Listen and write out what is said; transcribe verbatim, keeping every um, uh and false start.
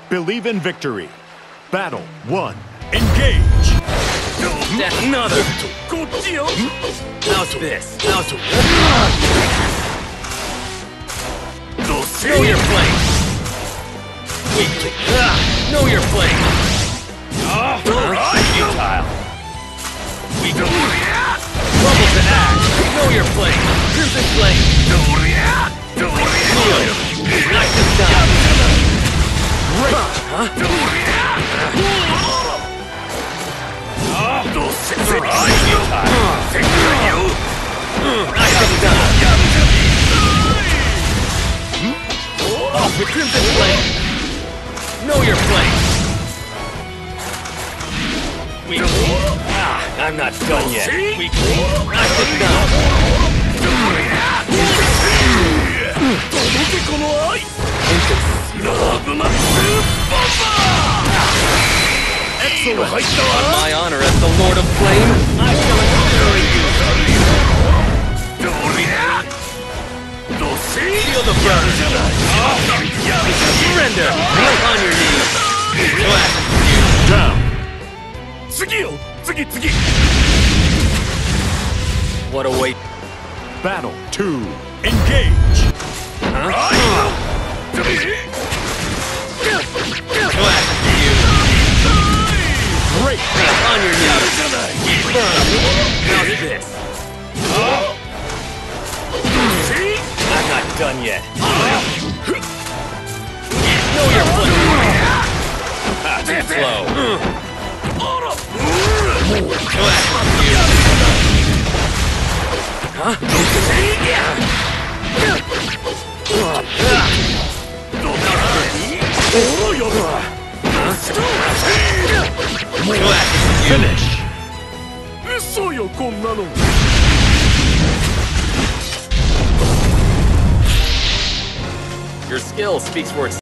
Believe in victory. Battle one. Engage. That's another. How's this? How's it? Know your place. Weak. Ah, know your place. Ah, futile. Weak. Bubble to act. Know your place. Crimson Flame. Knock this down. Huh? Off with Crimson Flame! Know your place! Weak. Ah, I'm not done yet. Weak. Knock this down. Excellent. On my honor as the Lord of Flame, I shall destroy you! Feel the burn! Surrender! On your knees! Clap! Down. What a weight! Battle two. Engage. Huh? Clap! You! Great. On your knees! Burn! How's this? I'm not done yet. Know your place! Ah, too slow. Clap! You! Huh? Finish. Your skill speaks for itself.